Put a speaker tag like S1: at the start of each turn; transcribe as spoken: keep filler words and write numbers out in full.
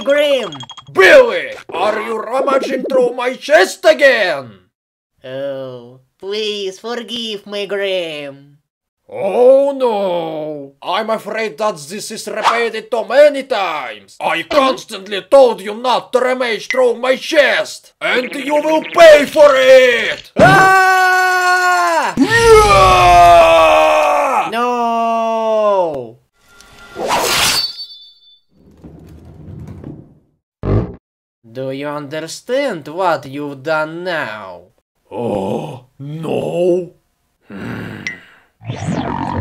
S1: Grim!
S2: Billy, are you rummaging through my chest again?
S1: Oh, please forgive me, Grim.
S2: Oh no! I'm afraid that this is repeated too many times! I constantly told you not to rummage through my chest! And you will pay for it!
S1: Ah!
S2: Yeah!
S1: No! Do you understand what you've done now?
S2: Oh, no! Hmm.